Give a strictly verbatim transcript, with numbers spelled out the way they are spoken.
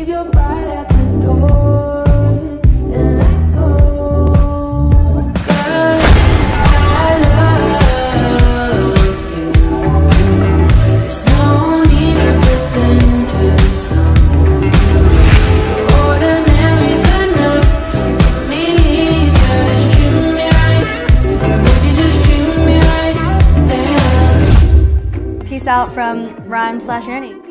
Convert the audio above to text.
leave your bride at the door and let go. Girl, I love you. There's no need to pretend to be someone. Ordinary's enough for me. Just treat me right, baby, just treat me right, yeah. Peace out from Rhyme slash Ernie.